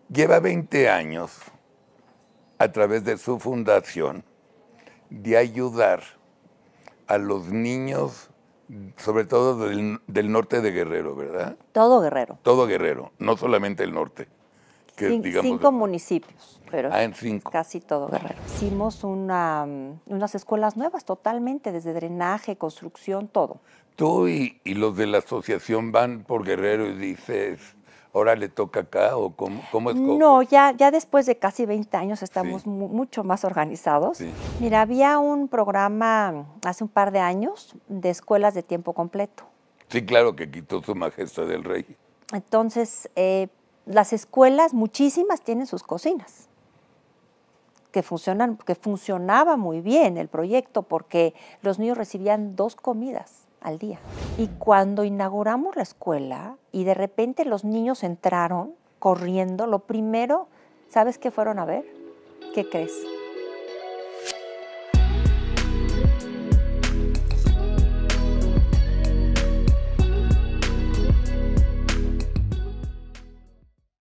Lleva 20 años a través de su fundación de ayudar a los niños, sobre todo del norte de Guerrero, ¿verdad? Todo Guerrero. Todo Guerrero, no solamente el norte. Que es, digamos, 5 municipios, pero en 5. casi todo Guerrero. Hicimos unas escuelas nuevas totalmente, desde drenaje, construcción, todo. Tú y los de la asociación van por Guerrero y dices, ahora le toca acá, o cómo es. No, ya después de casi 20 años estamos Sí. mucho más organizados. Sí. Mira, había un programa hace un par de años de escuelas de tiempo completo. Sí, claro, que quitó su majestad el rey. Entonces, las escuelas, muchísimas tienen sus cocinas, que funcionaba muy bien el proyecto porque los niños recibían 2 comidas al día. Y cuando inauguramos la escuela y de repente los niños entraron corriendo, lo primero, ¿sabes qué fueron a ver? ¿Qué crees?